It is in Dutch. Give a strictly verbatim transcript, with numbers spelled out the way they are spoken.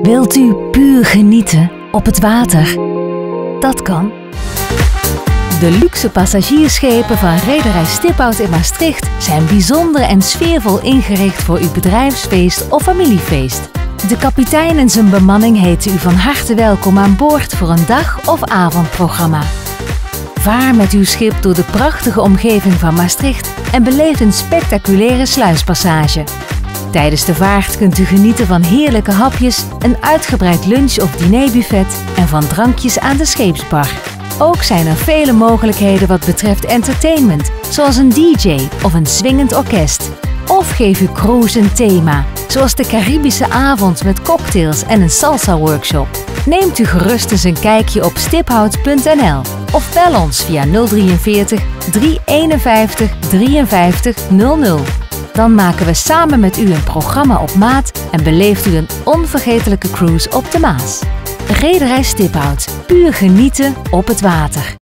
Wilt u puur genieten op het water? Dat kan. De luxe passagiersschepen van Reederij Stiphout in Maastricht zijn bijzonder en sfeervol ingericht voor uw bedrijfsfeest of familiefeest. De kapitein en zijn bemanning heten u van harte welkom aan boord voor een dag- of avondprogramma. Vaar met uw schip door de prachtige omgeving van Maastricht en beleef een spectaculaire sluispassage. Tijdens de vaart kunt u genieten van heerlijke hapjes, een uitgebreid lunch- of dinerbuffet en van drankjes aan de scheepsbar. Ook zijn er vele mogelijkheden wat betreft entertainment, zoals een D J of een swingend orkest. Of geef uw cruise een thema, zoals de Caribische avond met cocktails en een salsa-workshop. Neemt u gerust eens een kijkje op stiphout punt n l of bel ons via nul drieënveertig, driehonderdeenenvijftig, drieënvijftig nul nul. Dan maken we samen met u een programma op maat en beleeft u een onvergetelijke cruise op de Maas. Reederij Stiphout. Puur genieten op het water.